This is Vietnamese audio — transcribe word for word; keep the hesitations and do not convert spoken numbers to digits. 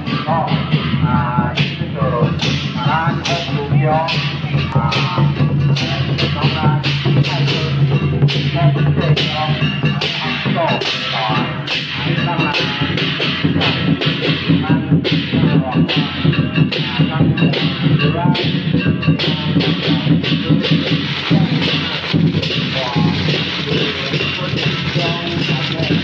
có à cái trường mà ra không luôn cho à nó ra hai trường hai trường cho học tổ rồi năm là Thank you.